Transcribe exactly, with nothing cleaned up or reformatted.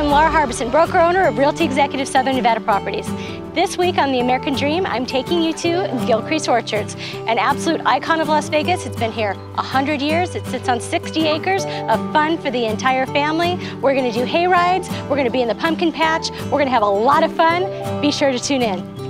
I'm Laura Harbison, broker owner of Realty Executive Southern Nevada Properties. This week on The American Dream, I'm taking you to Gilcrease Orchards, an absolute icon of Las Vegas. It's been here a hundred years. It sits on sixty acres of fun for the entire family. We're gonna do hay rides. We're gonna be in the pumpkin patch. We're gonna have a lot of fun. Be sure to tune in.